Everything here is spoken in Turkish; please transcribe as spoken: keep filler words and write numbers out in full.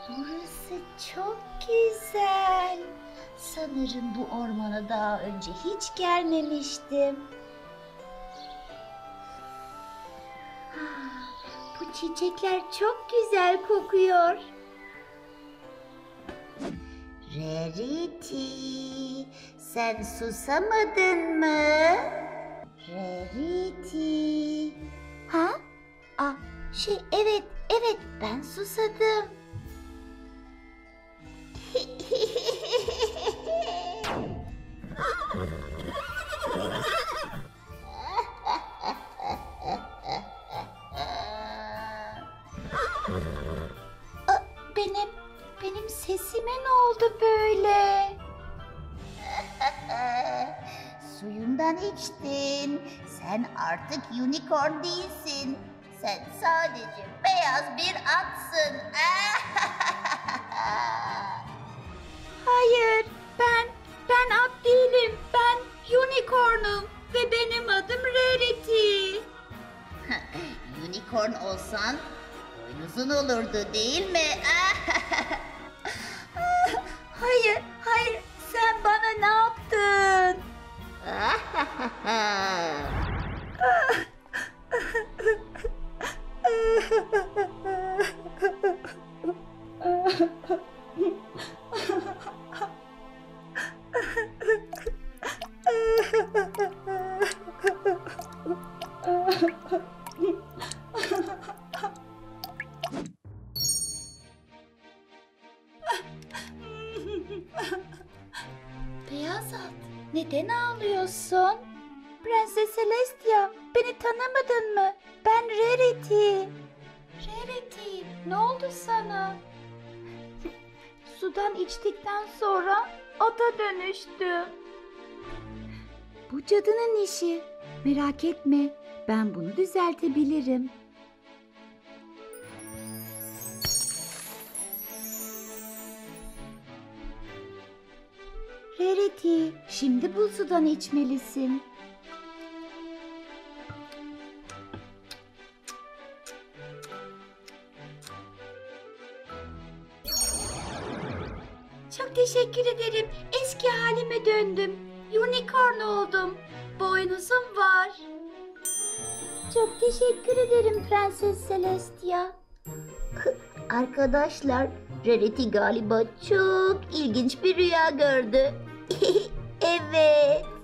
Burası çok güzel. Sanırım bu ormana daha önce hiç gelmemiştim. Ah, bu çiçekler çok güzel kokuyor. Rarity, sen susamadın mı? Rarity. Ha? Ah, şey evet, evet ben susadım. Aa, benim, benim sesime ne oldu böyle? Suyundan içtin. Sen artık unicorn değilsin. Sen sadece beyaz bir atsın. Hayır, ben, ben at değilim. Ben unicornum ve benim adım Rarity. Unicorn olsan boynuzun olurdu değil mi? Hayır, hayır. Sen bana ne yaptın? Beyaz at, neden ağlıyorsun? Prenses Celestia, beni tanımadın mı? Ben Rarity. Rarity, ne oldu sana? Sudan içtikten sonra ata dönüştüm. Bu cadının işi. Merak etme, ben bunu düzeltebilirim. Rarity, şimdi bu sudan içmelisin. Çok teşekkür ederim. Eski halime döndüm. Unicorn oldum. Boynuzum var. Çok teşekkür ederim Prenses Celestia. Arkadaşlar, Rarity galiba çok ilginç bir rüya gördü. Evet.